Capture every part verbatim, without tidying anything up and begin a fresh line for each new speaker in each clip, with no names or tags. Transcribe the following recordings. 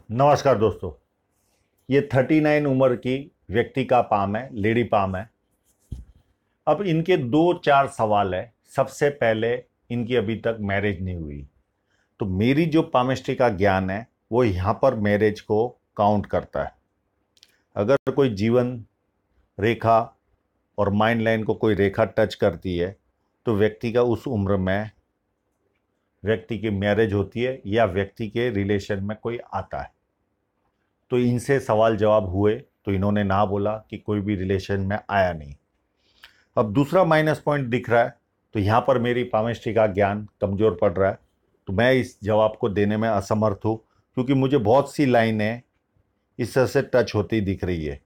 नमस्कार दोस्तों। ये थर्टी नाइन उम्र की व्यक्ति का पाम है, लेडी पाम है। अब इनके दो चार सवाल है। सबसे पहले, इनकी अभी तक मैरिज नहीं हुई, तो मेरी जो पामिस्ट्री का ज्ञान है वो यहाँ पर मैरिज को काउंट करता है। अगर कोई जीवन रेखा और माइंड लाइन को कोई रेखा टच करती है तो व्यक्ति का उस उम्र में व्यक्ति की मैरिज होती है या व्यक्ति के रिलेशन में कोई आता है। तो इनसे सवाल जवाब हुए तो इन्होंने ना बोला कि कोई भी रिलेशन में आया नहीं। अब दूसरा माइनस पॉइंट दिख रहा है, तो यहाँ पर मेरी पामिस्ट्री का ज्ञान कमज़ोर पड़ रहा है, तो मैं इस जवाब को देने में असमर्थ हूँ, क्योंकि मुझे बहुत सी लाइनें इस तरह से टच होती दिख रही है।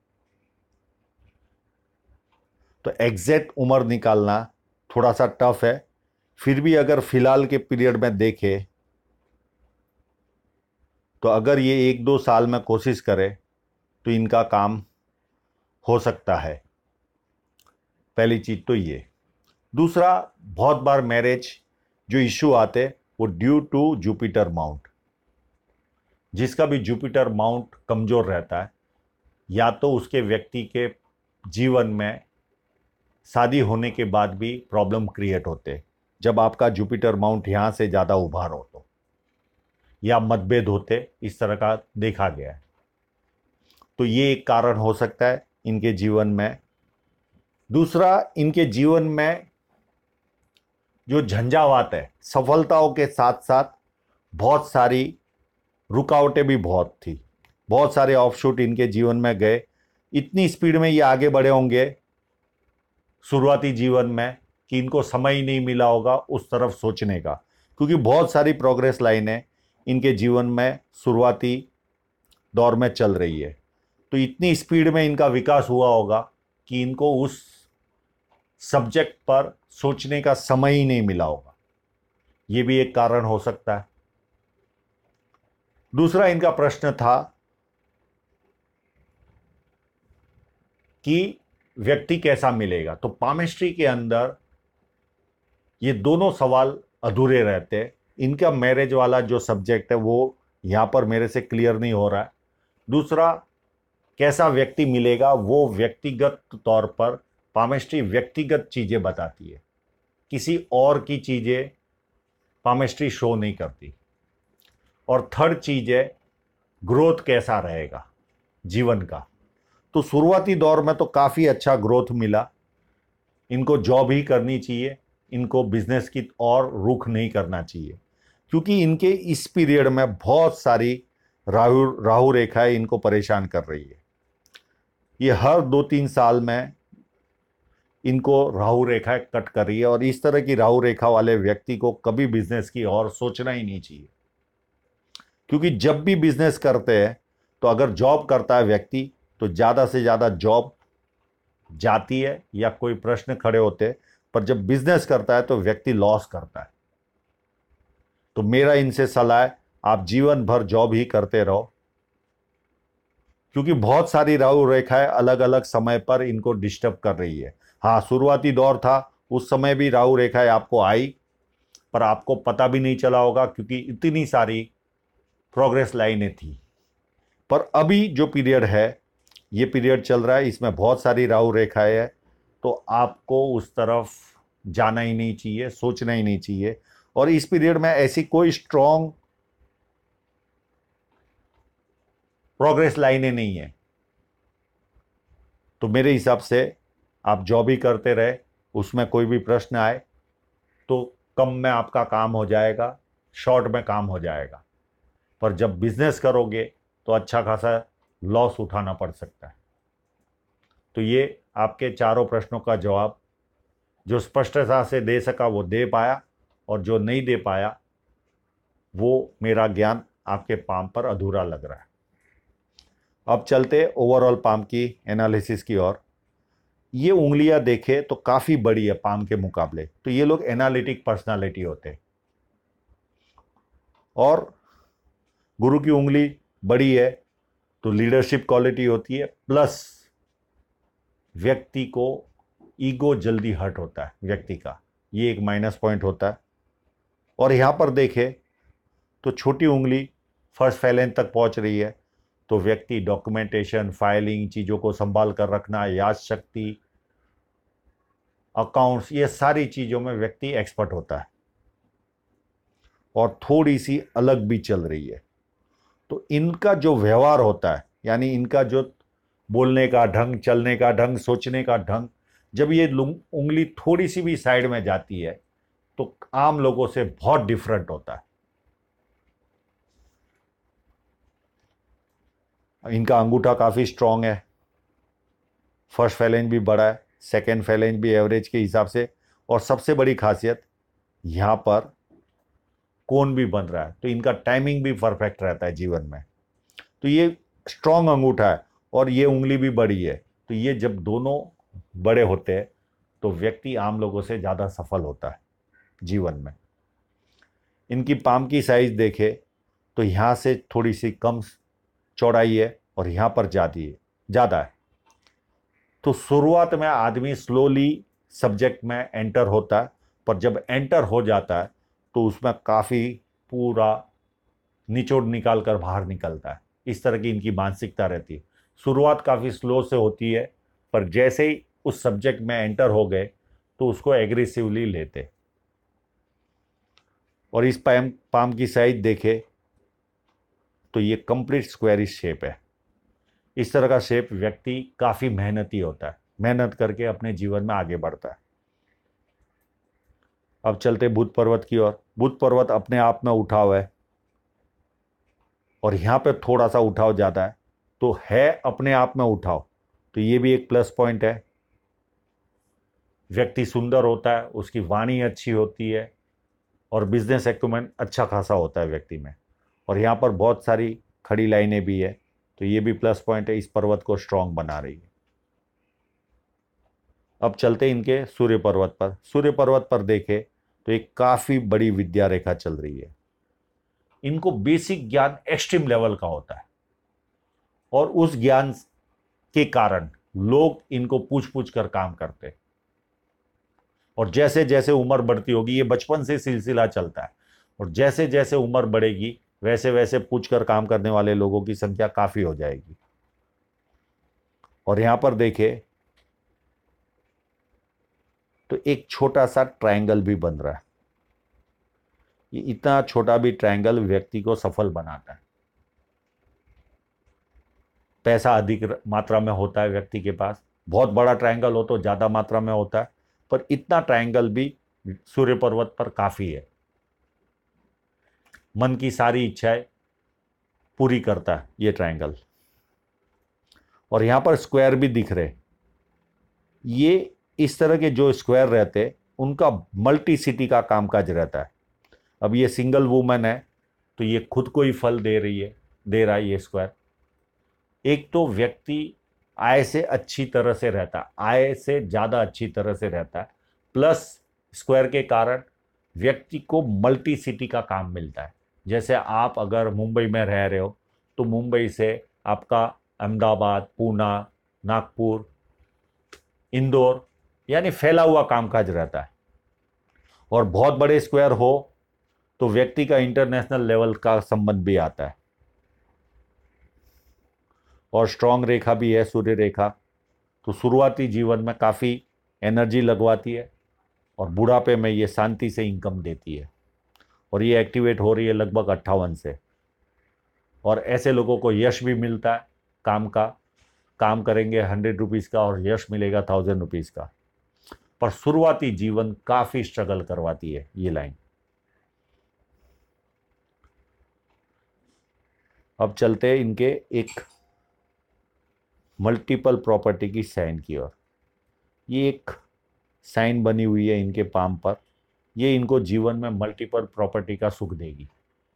तो एग्जैक्ट उम्र निकालना थोड़ा सा टफ है। फिर भी अगर फिलहाल के पीरियड में देखें तो अगर ये एक दो साल में कोशिश करे तो इनका काम हो सकता है। पहली चीज तो ये। दूसरा, बहुत बार मैरिज जो इश्यू आते वो ड्यू टू जुपिटर माउंट। जिसका भी जुपिटर माउंट कमजोर रहता है, या तो उसके व्यक्ति के जीवन में शादी होने के बाद भी प्रॉब्लम क्रिएट होते जब आपका जुपिटर माउंट यहां से ज़्यादा उभार हो, तो या मतभेद होते, इस तरह का देखा गया है। तो ये एक कारण हो सकता है इनके जीवन में। दूसरा, इनके जीवन में जो झंझावात है, सफलताओं के साथ साथ बहुत सारी रुकावटें भी बहुत थी। बहुत सारे ऑफशूट इनके जीवन में गए। इतनी स्पीड में ये आगे बढ़े होंगे शुरुआती जीवन में कि इनको समय ही नहीं मिला होगा उस तरफ सोचने का, क्योंकि बहुत सारी प्रोग्रेस लाइनें इनके जीवन में शुरुआती दौर में चल रही है। तो इतनी स्पीड में इनका विकास हुआ होगा कि इनको उस सब्जेक्ट पर सोचने का समय ही नहीं मिला होगा। ये भी एक कारण हो सकता है। दूसरा, इनका प्रश्न था कि व्यक्ति कैसा मिलेगा। तो पामिस्ट्री के अंदर ये दोनों सवाल अधूरे रहते हैं। इनका मैरिज वाला जो सब्जेक्ट है वो यहाँ पर मेरे से क्लियर नहीं हो रहा है। दूसरा, कैसा व्यक्ति मिलेगा, वो व्यक्तिगत तौर पर पामिस्ट्री व्यक्तिगत चीज़ें बताती है, किसी और की चीज़ें पामिस्ट्री शो नहीं करती। और थर्ड चीज़ है ग्रोथ कैसा रहेगा जीवन का। तो शुरुआती दौर में तो काफ़ी अच्छा ग्रोथ मिला। इनको जॉब ही करनी चाहिए, इनको बिजनेस की और रुख नहीं करना चाहिए, क्योंकि इनके इस पीरियड में बहुत सारी राहु राहु रेखाएं इनको परेशान कर रही है। ये हर दो तीन साल में इनको राहु रेखाएं कट कर रही है, और इस तरह की राहु रेखा वाले व्यक्ति को कभी बिजनेस की और सोचना ही नहीं चाहिए। क्योंकि जब भी बिजनेस करते हैं तो अगर जॉब करता है व्यक्ति तो ज़्यादा से ज़्यादा जॉब जाती है या कोई प्रश्न खड़े होते हैं, पर जब बिजनेस करता है तो व्यक्ति लॉस करता है। तो मेरा इनसे सलाह है, आप जीवन भर जॉब ही करते रहो, क्योंकि बहुत सारी राहु रेखाएं अलग अलग समय पर इनको डिस्टर्ब कर रही है। हाँ, शुरुआती दौर था, उस समय भी राहु रेखाएं आपको आई, पर आपको पता भी नहीं चला होगा क्योंकि इतनी सारी प्रोग्रेस लाइनें थी। पर अभी जो पीरियड है, ये पीरियड चल रहा है, इसमें बहुत सारी राहु रेखाएं है, तो आपको उस तरफ जाना ही नहीं चाहिए, सोचना ही नहीं चाहिए। और इस पीरियड में ऐसी कोई स्ट्रॉन्ग प्रोग्रेस लाइनें नहीं है। तो मेरे हिसाब से आप जॉब ही करते रहे, उसमें कोई भी प्रश्न आए तो कम में आपका काम हो जाएगा, शॉर्ट में काम हो जाएगा। पर जब बिजनेस करोगे तो अच्छा खासा लॉस उठाना पड़ सकता है। तो ये आपके चारों प्रश्नों का जवाब जो स्पष्टता से दे सका वो दे पाया, और जो नहीं दे पाया वो मेरा ज्ञान आपके पाम पर अधूरा लग रहा है। अब चलते ओवरऑल पाम की एनालिसिस की ओर। ये उंगलियां देखें तो काफ़ी बड़ी है पाम के मुकाबले, तो ये लोग एनालिटिक पर्सनालिटी होते हैं। और गुरु की उंगली बड़ी है तो लीडरशिप क्वालिटी होती है, प्लस व्यक्ति को ईगो जल्दी हर्ट होता है व्यक्ति का, ये एक माइनस पॉइंट होता है। और यहाँ पर देखें तो छोटी उंगली फर्स्ट फैलेंज तक पहुंच रही है तो व्यक्ति डॉक्यूमेंटेशन, फाइलिंग, चीज़ों को संभाल कर रखना, याद शक्ति, अकाउंट्स, ये सारी चीज़ों में व्यक्ति एक्सपर्ट होता है और थोड़ी सी अलग भी चल रही है। तो इनका जो व्यवहार होता है, यानी इनका जो बोलने का ढंग, चलने का ढंग, सोचने का ढंग, जब ये उंगली थोड़ी सी भी साइड में जाती है तो आम लोगों से बहुत डिफरेंट होता है। इनका अंगूठा काफ़ी स्ट्रांग है, फर्स्ट फैलेंज भी बड़ा है, सेकेंड फैलेंज भी एवरेज के हिसाब से, और सबसे बड़ी खासियत यहाँ पर कोन भी बन रहा है, तो इनका टाइमिंग भी परफेक्ट रहता है जीवन में। तो ये स्ट्रांग अंगूठा है और ये उंगली भी बड़ी है, तो ये जब दोनों बड़े होते हैं तो व्यक्ति आम लोगों से ज़्यादा सफल होता है जीवन में। इनकी पाम की साइज देखे तो यहाँ से थोड़ी सी कम चौड़ाई है और यहाँ पर ज़्यादा है ज़्यादा है। तो शुरुआत में आदमी स्लोली सब्जेक्ट में एंटर होता है, पर जब एंटर हो जाता है तो उसमें काफ़ी पूरा निचोड़ निकाल कर बाहर निकलता है। इस तरह की इनकी मानसिकता रहती है। शुरुआत काफ़ी स्लो से होती है, पर जैसे ही उस सब्जेक्ट में एंटर हो गए तो उसको एग्रेसिवली लेते। और इस पाम पाम की साइज देखे तो ये कंप्लीट स्क्वायरिश शेप है। इस तरह का शेप व्यक्ति काफ़ी मेहनती होता है, मेहनत करके अपने जीवन में आगे बढ़ता है। अब चलते बुध पर्वत की ओर। बुध पर्वत अपने आप में उठाव है और यहाँ पे थोड़ा सा उठाव ज़्यादा है, तो है अपने आप में उठाव, तो ये भी एक प्लस पॉइंट है। व्यक्ति सुंदर होता है, उसकी वाणी अच्छी होती है और बिजनेस एक्यूमेंट अच्छा खासा होता है व्यक्ति में। और यहाँ पर बहुत सारी खड़ी लाइनें भी है, तो ये भी प्लस पॉइंट है, इस पर्वत को स्ट्रांग बना रही है। अब चलते इनके सूर्य पर्वत पर। सूर्य पर्वत पर देखे तो एक काफ़ी बड़ी विद्या रेखा चल रही है। इनको बेसिक ज्ञान एक्सट्रीम लेवल का होता है और उस ज्ञान के कारण लोग इनको पूछ पूछ कर काम करते हैं। और जैसे जैसे उम्र बढ़ती होगी, ये बचपन से सिलसिला चलता है, और जैसे जैसे उम्र बढ़ेगी वैसे वैसे पूछ कर काम करने वाले लोगों की संख्या काफ़ी हो जाएगी। और यहाँ पर देखे तो एक छोटा सा ट्रायंगल भी बन रहा है। ये इतना छोटा भी ट्रायंगल व्यक्ति को सफल बनाता है। पैसा अधिक मात्रा में होता है व्यक्ति के पास, बहुत बड़ा ट्रायंगल हो तो ज़्यादा मात्रा में होता है, पर इतना ट्रायंगल भी सूर्य पर्वत पर काफ़ी है। मन की सारी इच्छाएं पूरी करता है ये ट्रायंगल। और यहाँ पर स्क्वायर भी दिख रहे। ये इस तरह के जो स्क्वायर रहते उनका मल्टी सिटी का कामकाज रहता है। अब ये सिंगल वुमन है तो ये खुद को ही फल दे रही है दे रहा है ये स्क्वायर। एक तो व्यक्ति आय से अच्छी तरह से रहता है, आय से ज़्यादा अच्छी तरह से रहता है, प्लस स्क्वायर के कारण व्यक्ति को मल्टी सिटी का काम मिलता है। जैसे आप अगर मुंबई में रह रहे हो तो मुंबई से आपका अहमदाबाद, पूना, नागपुर, इंदौर, यानी फैला हुआ कामकाज रहता है। और बहुत बड़े स्क्वायर हो तो व्यक्ति का इंटरनेशनल लेवल का संबंध भी आता है। और स्ट्रांग रेखा भी है सूर्य रेखा, तो शुरुआती जीवन में काफ़ी एनर्जी लगवाती है और बुढ़ापे में ये शांति से इनकम देती है। और ये एक्टिवेट हो रही है लगभग अट्ठावन से। और ऐसे लोगों को यश भी मिलता है काम का, काम करेंगे हंड्रेड रुपीज़ का और यश मिलेगा थाउजेंड रुपीज़ का। पर शुरुआती जीवन काफ़ी स्ट्रगल करवाती है ये लाइन। अब चलते हैं इनके एक मल्टीपल प्रॉपर्टी की साइन की ओर। ये एक साइन बनी हुई है इनके पाम पर, ये इनको जीवन में मल्टीपल प्रॉपर्टी का सुख देगी।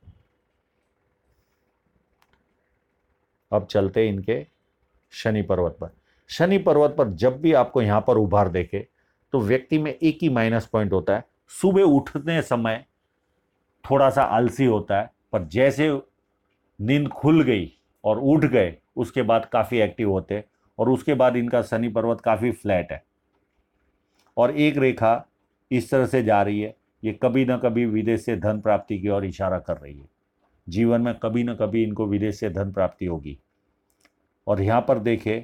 अब चलते हैं इनके शनि पर्वत पर। शनि पर्वत पर जब भी आपको यहाँ पर उभार देखे तो व्यक्ति में एक ही माइनस पॉइंट होता है, सुबह उठने समय थोड़ा सा आलसी होता है, पर जैसे नींद खुल गई और उठ गए उसके बाद काफ़ी एक्टिव होते। और उसके बाद इनका शनि पर्वत काफ़ी फ्लैट है और एक रेखा इस तरह से जा रही है, ये कभी ना कभी विदेश से धन प्राप्ति की ओर इशारा कर रही है। जीवन में कभी ना कभी इनको विदेश से धन प्राप्ति होगी। और यहाँ पर देखें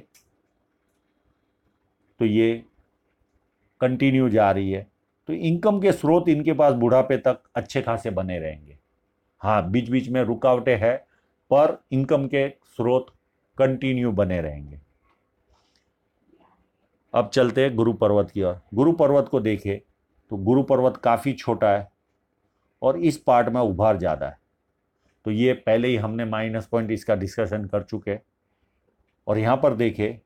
तो ये कंटिन्यू जा रही है, तो इनकम के स्रोत इनके पास बुढ़ापे तक अच्छे खासे बने रहेंगे। हाँ, बीच बीच में रुकावटें है, पर इनकम के स्रोत कंटिन्यू बने रहेंगे। अब चलते हैं गुरु पर्वत की ओर। गुरु पर्वत को देखें तो गुरु पर्वत काफ़ी छोटा है और इस पार्ट में उभार ज़्यादा है। तो ये पहले ही हमने माइनस पॉइंट इसका डिस्कशन कर चुके। और यहाँ पर देखें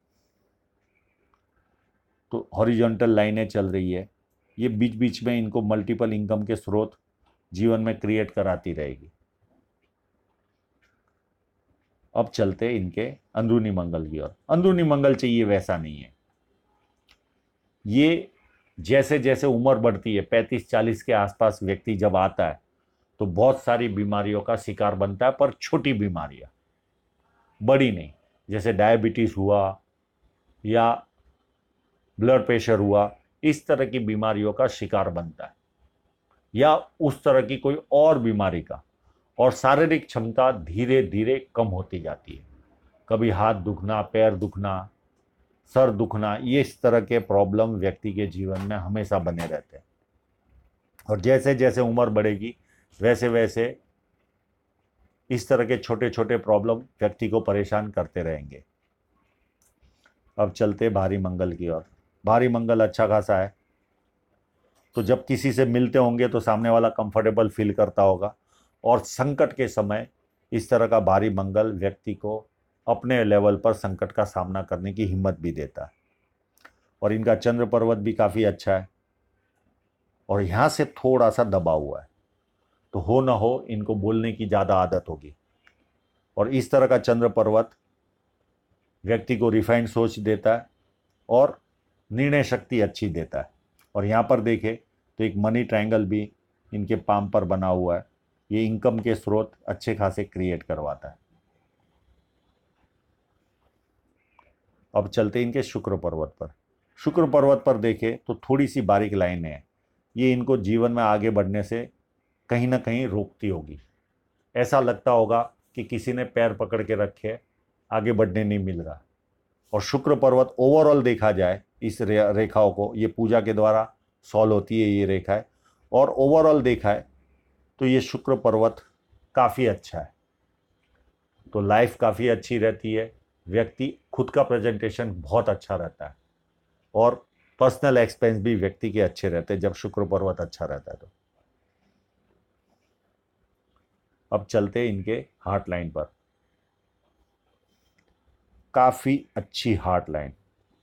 तो हॉरिजॉन्टल लाइनें चल रही है, ये बीच बीच में इनको मल्टीपल इनकम के स्रोत जीवन में क्रिएट कराती रहेगी। अब चलते इनके अंदरूनी मंगल की ओर। अंदरूनी मंगल चाहिए वैसा नहीं है। ये जैसे जैसे उम्र बढ़ती है, पैंतीस चालीस के आसपास व्यक्ति जब आता है तो बहुत सारी बीमारियों का शिकार बनता है, पर छोटी बीमारियां, बड़ी नहीं। जैसे डायबिटीज हुआ या ब्लड प्रेशर हुआ, इस तरह की बीमारियों का शिकार बनता है, या उस तरह की कोई और बीमारी का। और शारीरिक क्षमता धीरे धीरे कम होती जाती है। कभी हाथ दुखना, पैर दुखना, सर दुखना, ये इस तरह के प्रॉब्लम व्यक्ति के जीवन में हमेशा बने रहते हैं। और जैसे जैसे उम्र बढ़ेगी वैसे वैसे इस तरह के छोटे छोटे प्रॉब्लम व्यक्ति को परेशान करते रहेंगे। अब चलते भारी मंगल की ओर। भारी मंगल अच्छा खासा है, तो जब किसी से मिलते होंगे तो सामने वाला कंफर्टेबल फील करता होगा। और संकट के समय इस तरह का भारी मंगल व्यक्ति को अपने लेवल पर संकट का सामना करने की हिम्मत भी देता है। और इनका चंद्र पर्वत भी काफ़ी अच्छा है और यहाँ से थोड़ा सा दबा हुआ है, तो हो ना हो इनको बोलने की ज़्यादा आदत होगी। और इस तरह का चंद्र पर्वत व्यक्ति को रिफाइंड सोच देता है और निर्णय शक्ति अच्छी देता है। और यहाँ पर देखें तो एक मनी ट्रायंगल भी इनके पाम पर बना हुआ है, ये इनकम के स्रोत अच्छे खासे क्रिएट करवाता है। अब चलते इनके शुक्र पर्वत पर। शुक्र पर्वत पर देखें तो थोड़ी सी बारीक लाइनें हैं, ये इनको जीवन में आगे बढ़ने से कहीं ना कहीं रोकती होगी। ऐसा लगता होगा कि किसी ने पैर पकड़ के रखे, आगे बढ़ने नहीं मिल रहा। और शुक्र पर्वत ओवरऑल देखा जाए इस रे, रेखाओं को, ये पूजा के द्वारा सॉल्व होती है ये रेखा है, और ओवरऑल देखा है तो ये शुक्र पर्वत काफ़ी अच्छा है। तो लाइफ काफ़ी अच्छी रहती है, व्यक्ति खुद का प्रेजेंटेशन बहुत अच्छा रहता है और पर्सनल एक्सपेंस भी व्यक्ति के अच्छे रहते हैं जब शुक्र पर्वत अच्छा रहता है। तो अब चलते इनके हार्ट लाइन पर। काफ़ी अच्छी हार्ट लाइन,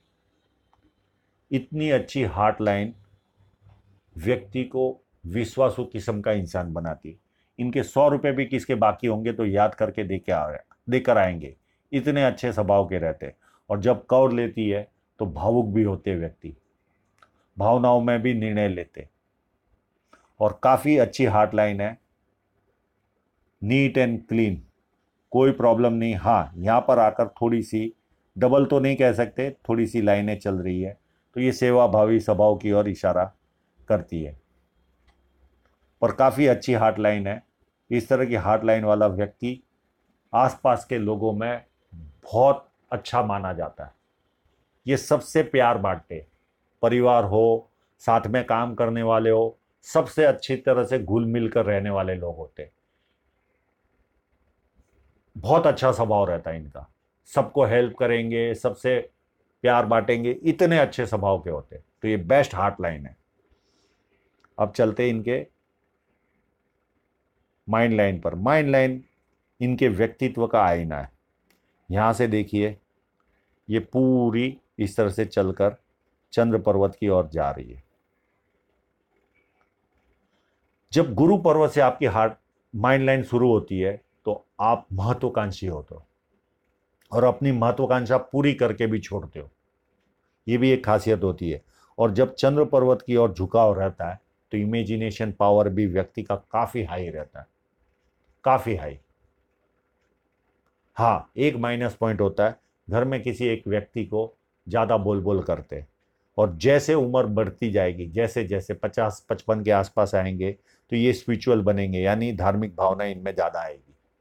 इतनी अच्छी हार्ट लाइन व्यक्ति को विश्वासु किस्म का इंसान बनाती। इनके सौ रुपये भी किसके बाकी होंगे तो याद करके दे के आ देकर आएंगे, इतने अच्छे स्वभाव के रहते। और जब कौर लेती है तो भावुक भी होते व्यक्ति, भावनाओं में भी निर्णय लेते। और काफ़ी अच्छी हार्ट लाइन है, नीट एंड क्लीन, कोई प्रॉब्लम नहीं। हाँ, यहाँ पर आकर थोड़ी सी डबल तो नहीं कह सकते, थोड़ी सी लाइनें चल रही है, तो ये सेवा भावी स्वभाव की ओर इशारा करती है। पर काफ़ी अच्छी हार्ट लाइन है। इस तरह की हार्ट लाइन वाला व्यक्ति आसपास के लोगों में बहुत अच्छा माना जाता है। ये सबसे प्यार बांटते, परिवार हो, साथ में काम करने वाले हो, सबसे अच्छी तरह से घुल मिल कर रहने वाले लोग होते। बहुत अच्छा स्वभाव रहता है इनका, सबको हेल्प करेंगे, सबसे प्यार बांटेंगे, इतने अच्छे स्वभाव के होते। तो ये बेस्ट हार्ट लाइन है। अब चलते इनके माइंड लाइन पर। माइंड लाइन इनके व्यक्तित्व का आईना है। यहाँ से देखिए ये पूरी इस तरह से चलकर चंद्र पर्वत की ओर जा रही है। जब गुरु पर्वत से आपकी हार्ट माइंड लाइन शुरू होती है तो आप महत्वाकांक्षी होते हो और अपनी महत्वाकांक्षा पूरी करके भी छोड़ते हो, ये भी एक खासियत होती है। और जब चंद्र पर्वत की ओर झुकाव रहता है तो इमेजिनेशन पावर भी व्यक्ति का काफ़ी हाई रहता है, काफ़ी हाई। हाँ, एक माइनस पॉइंट होता है, घर में किसी एक व्यक्ति को ज़्यादा बोल बोल करते, और जैसे उम्र बढ़ती जाएगी, जैसे जैसे पचास पचपन के आसपास आएंगे तो ये स्पिरिचुअल बनेंगे, यानी धार्मिक भावना इनमें ज़्यादा आएगी।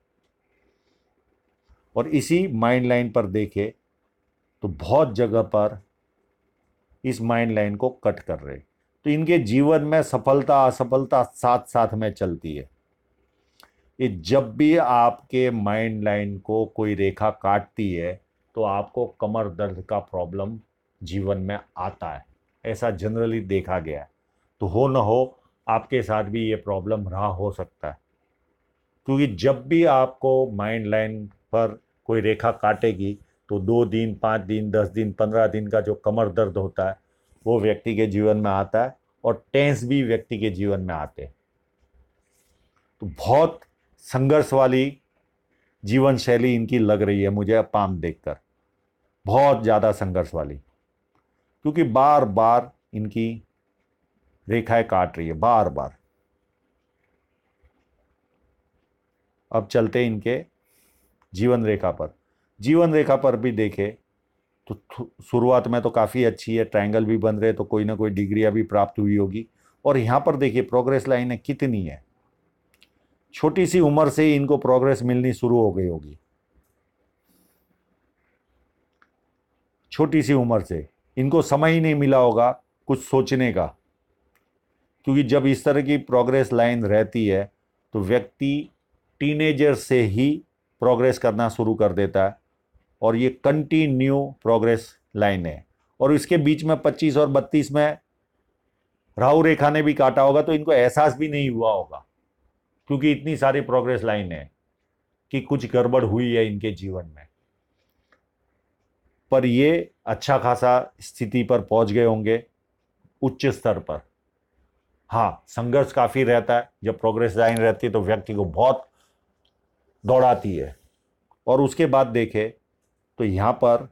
और इसी माइंड लाइन पर देखे तो बहुत जगह पर इस माइंड लाइन को कट कर रहे। तो इनके जीवन में सफलता असफलता साथ साथ में चलती है। ये जब भी आपके माइंड लाइन को कोई रेखा काटती है तो आपको कमर दर्द का प्रॉब्लम जीवन में आता है, ऐसा जनरली देखा गया है। तो हो न हो आपके साथ भी ये प्रॉब्लम रहा हो सकता है, क्योंकि जब भी आपको माइंड लाइन पर कोई रेखा काटेगी तो दो दिन पाँच दिन दस दिन पंद्रह दिन का जो कमर दर्द होता है वो व्यक्ति के जीवन में आता है, और टेंस भी व्यक्ति के जीवन में आते हैं। तो बहुत संघर्ष वाली जीवन शैली इनकी लग रही है मुझे पाम देखकर, बहुत ज़्यादा संघर्ष वाली, क्योंकि बार बार इनकी रेखाएं काट रही है, बार बार। अब चलते इनके जीवन रेखा पर। जीवन रेखा पर भी देखे तो शुरुआत में तो काफ़ी अच्छी है, ट्रायंगल भी बन रहे, तो कोई ना कोई डिग्रियां भी प्राप्त हुई होगी। और यहाँ पर देखिए प्रोग्रेस लाइनें कितनी है, छोटी सी उम्र से ही इनको प्रोग्रेस मिलनी शुरू हो गई होगी, छोटी सी उम्र से इनको समय ही नहीं मिला होगा कुछ सोचने का, क्योंकि जब इस तरह की प्रोग्रेस लाइन रहती है तो व्यक्ति टीनेजर से ही प्रोग्रेस करना शुरू कर देता है, और ये कंटिन्यू प्रोग्रेस लाइन है। और इसके बीच में पच्चीस और बत्तीस में राहु रेखा ने भी काटा होगा तो इनको एहसास भी नहीं हुआ होगा, क्योंकि इतनी सारी प्रोग्रेस लाइन है कि कुछ गड़बड़ हुई है इनके जीवन में। पर ये अच्छा खासा स्थिति पर पहुंच गए होंगे, उच्च स्तर पर। हाँ, संघर्ष काफी रहता है, जब प्रोग्रेस लाइन रहती है तो व्यक्ति को बहुत दौड़ाती है। और उसके बाद देखे तो यहां पर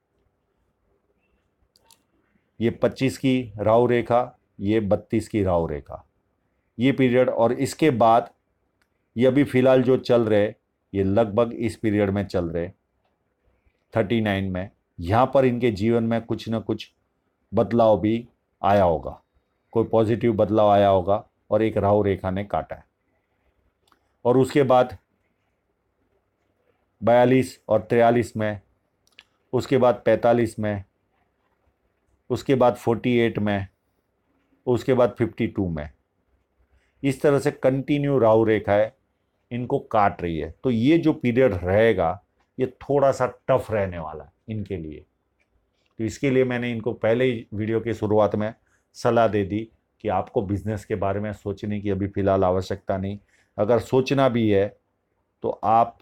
ये पच्चीस की राहु रेखा, ये बत्तीस की राहु रेखा, ये पीरियड, और इसके बाद ये अभी फिलहाल जो चल रहे ये लगभग इस पीरियड में चल रहे थर्टी नाइन में। यहाँ पर इनके जीवन में कुछ ना कुछ बदलाव भी आया होगा, कोई पॉजिटिव बदलाव आया होगा, और एक राहु रेखा ने काटा है। और उसके बाद बयालीस और तिरयालीस में, उसके बाद पैंतालीस में, उसके बाद अड़तालीस में, उसके बाद बावन में, इस तरह से कंटिन्यू राहु रेखा है इनको काट रही है। तो ये जो पीरियड रहेगा ये थोड़ा सा टफ रहने वाला है इनके लिए। तो इसके लिए मैंने इनको पहले ही वीडियो की शुरुआत में सलाह दे दी कि आपको बिजनेस के बारे में सोचने की अभी फ़िलहाल आवश्यकता नहीं। अगर सोचना भी है तो आप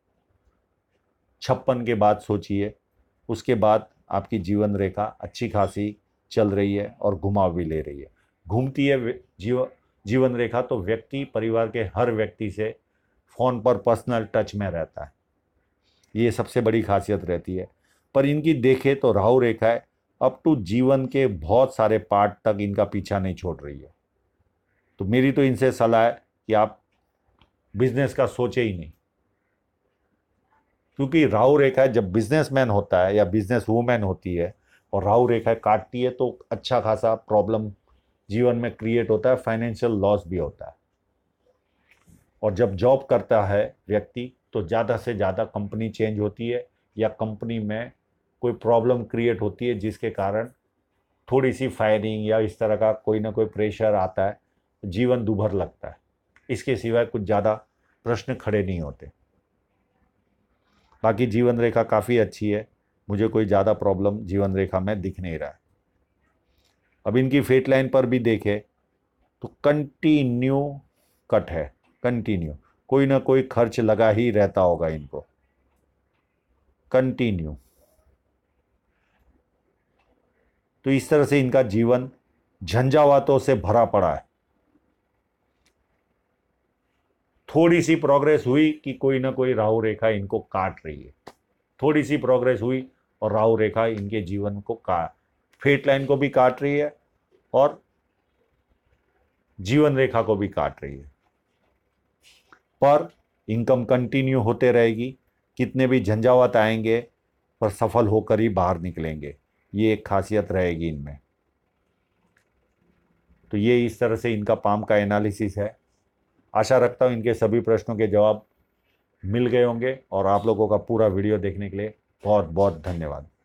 छप्पन के बाद सोचिए, उसके बाद आपकी जीवन रेखा अच्छी खासी चल रही है और घुमाव भी ले रही है। घूमती है जीव जीवन रेखा तो व्यक्ति परिवार के हर व्यक्ति से फ़ोन पर पर्सनल टच में रहता है, ये सबसे बड़ी खासियत रहती है। पर इनकी देखें तो राहु रेखा है अप टू जीवन के बहुत सारे पार्ट तक इनका पीछा नहीं छोड़ रही है। तो मेरी तो इनसे सलाह है कि आप बिजनेस का सोचे ही नहीं, क्योंकि राहु रेखा जब बिजनेसमैन होता है या बिजनेस वूमेन होती है और राहु रेखा काटती है तो अच्छा खासा प्रॉब्लम जीवन में क्रिएट होता है, फाइनेंशियल लॉस भी होता है। और जब जॉब करता है व्यक्ति तो ज़्यादा से ज़्यादा कंपनी चेंज होती है या कंपनी में कोई प्रॉब्लम क्रिएट होती है जिसके कारण थोड़ी सी फायरिंग या इस तरह का कोई ना कोई प्रेशर आता है, जीवन दुभर लगता है। इसके सिवाय कुछ ज़्यादा प्रश्न खड़े नहीं होते। बाकी जीवन रेखा काफ़ी अच्छी है, मुझे कोई ज़्यादा प्रॉब्लम जीवन रेखा में दिख नहीं रहा है। अब इनकी फेट लाइन पर भी देखे तो कंटिन्यू कट है, कंटिन्यू कोई ना कोई खर्च लगा ही रहता होगा इनको, कंटिन्यू। तो इस तरह से इनका जीवन झंझावातों से भरा पड़ा है। थोड़ी सी प्रोग्रेस हुई कि कोई ना कोई राहु रेखा इनको काट रही है, थोड़ी सी प्रोग्रेस हुई और राहु रेखा इनके जीवन को काट, फेट लाइन को भी काट रही है और जीवन रेखा को भी काट रही है। पर इनकम कंटिन्यू होते रहेगी, कितने भी झंझावात आएंगे पर सफल होकर ही बाहर निकलेंगे, ये एक खासियत रहेगी इनमें। तो ये इस तरह से इनका पाम का एनालिसिस है। आशा रखता हूँ इनके सभी प्रश्नों के जवाब मिल गए होंगे। और आप लोगों का पूरा वीडियो देखने के लिए बहुत बहुत धन्यवाद।